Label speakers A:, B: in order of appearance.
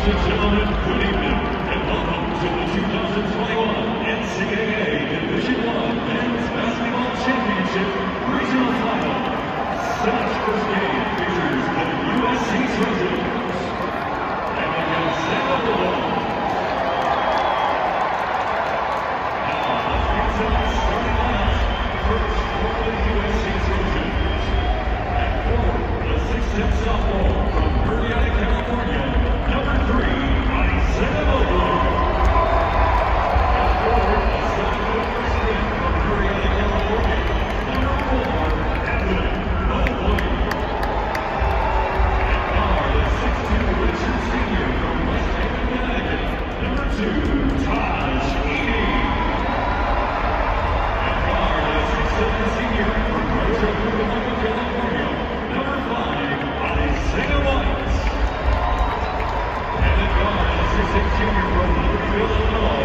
A: and gentlemen, good evening, and welcome to the 2021 NCAA Division I Men's Basketball Championship Regional Final. Tonight's first game features the USC Trojans and the Gonzaga Elite. Now, let's get tonight's starting lineups. First, for the USC Trojans. At forward, the 6'10" sophomore from Murrieta, California, number 3, Isaiah Mobley. At forward, the 7-foot freshman from Murrieta, California, number 4, Evan Mobley. At guard, the 6'2" Richard Sr. from West Haven, Connecticut, number 2, Taj Eady. At guard, the 6'7" senior from Rancho Cucamonga, California, number 5, Isaiah White. And at guard, the 6'6" junior from Louisville, Illinois,